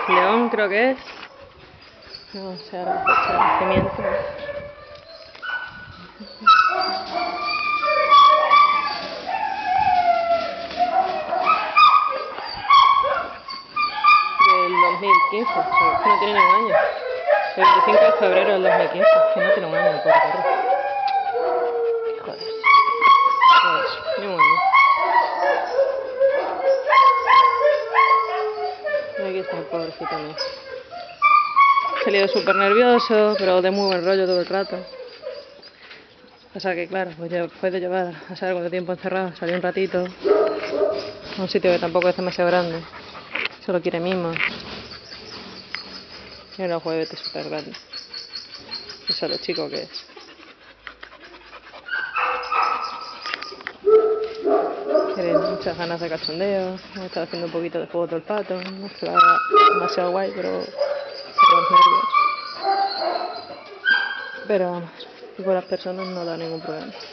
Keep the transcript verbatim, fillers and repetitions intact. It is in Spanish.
León creo que es. No sé ahora la fecha de nacimiento. Del dos mil quince, o sea, que no tiene ni un año. El veinticinco de febrero del dos mil quince, que no tiene un año, por correr. Joder. Joder, ni un año. Y aquí está el pobrecito mío. Ha salido súper nervioso, pero de muy buen rollo todo el rato. O sea que claro, pues después de llevar a saber cuánto tiempo encerrado, salió un ratito a un sitio que tampoco es demasiado grande. Solo quiere mimos. Y era un juguete súper grande. Eso es lo chico que es. Tiene muchas ganas de cachondeo. Hemos estado haciendo un poquito de juego todo el pato. No es que lo haga demasiado guay, pero por los nervios. Pero vamos, y con las personas no da ningún problema.